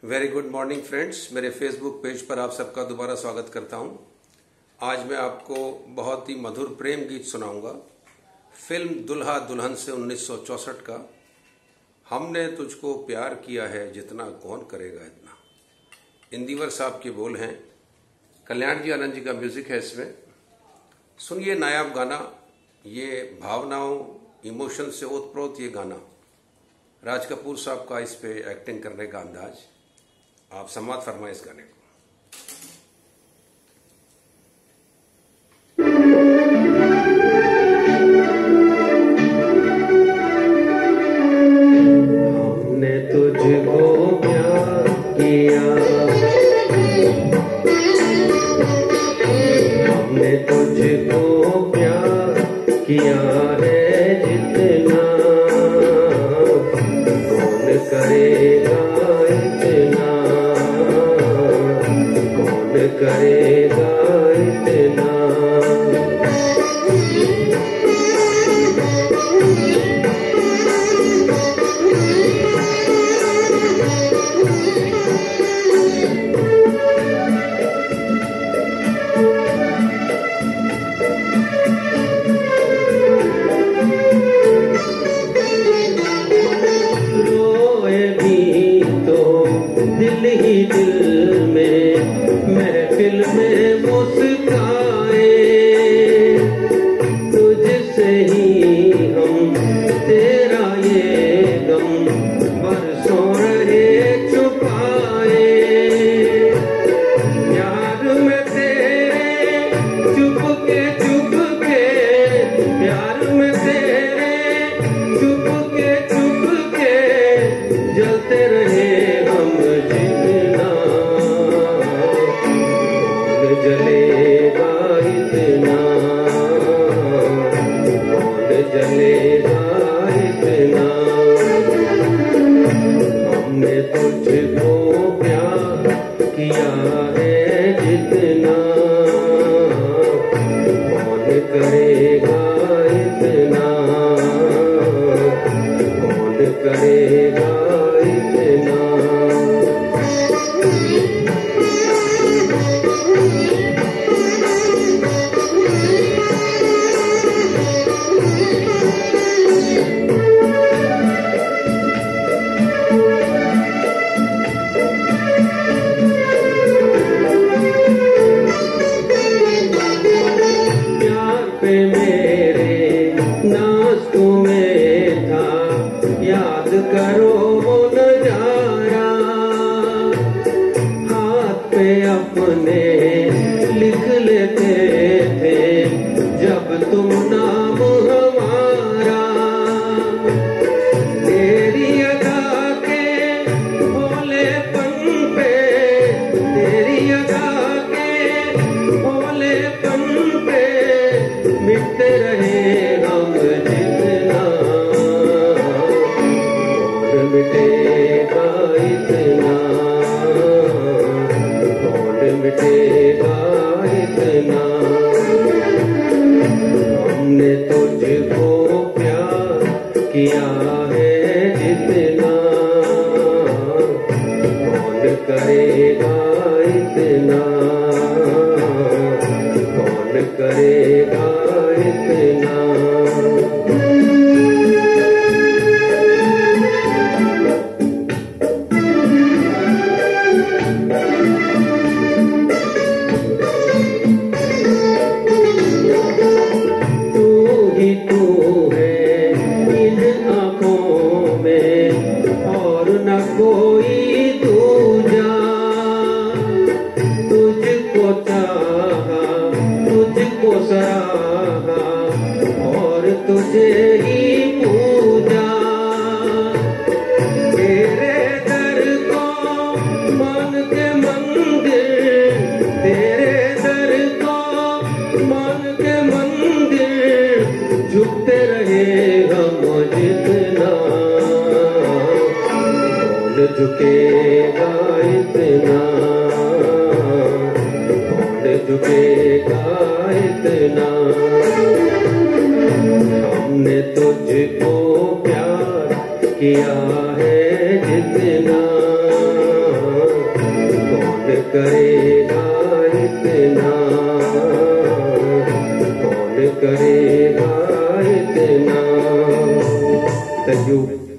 Very good morning friends, मेरे Facebook page पर आप सबका दोबारा स्वागत करता हूं। आज मैं आपको बहुत ही मधुर प्रेम गीत सुनाऊंगा। फिल्म दुल्हा दुल्हन से 1964 का हमने तुझको प्यार किया है जितना कौन करेगा इतना। इंदिवर साहब के बोल हैं, कल्याण जी आनंद जी का म्यूजिक है इसमें। सुनिए नायाब गाना, ये भावनाओं इमोशन से ओतप्रोत ये गाना। राज कपूर साहब का इस पे एक्टिंग करने का अंदाज, आप समात फरमाएं इस गाने को। हमने तुझको प्यार किया, हमने तुझको प्यार किया है जितना कौन करेगा इतना, कौन करेगा इतना। दिल ही दिल में महफिल में मुस्काए, तुझसे ही हम तेरा ये गम बरसों रहे छुपाए। प्यार में तेरे चुपके चुपके, प्यार में तेरे चुपके चुपके जलते रहे जलेगा इतना, कौन जलेगा इतना। हमने तुझको प्यार किया है जितना, कौन करेगा इतना, कौन करेगा इतना। याद करो वो नजारा, हाथ पे अपने लिख लेते थे जब तुम नाम हमारा। तेरी अदा के भोलेपन पे, तेरी अदा के भोलेपन पे मिटते रहे हम जितना, मिटेगा इतना, कौन मिटेगा इतना। हमने तुझको प्यार किया है जितना, कौन करेगा इतना, कौन करेगा इतना। कोई दूजा तुझको चाहा, तुझको सराहा और तुझे ही पूजा। तेरे दर को मान के मंदिर, तेरे दर को मान के मंदिर झुकते रहे हम जितना, झुकेगा इतना, कौन झुकेगा इतना। हमने तुझको प्यार किया है जितना, करेगा इतना, कौन करेगा इतना। Thank you.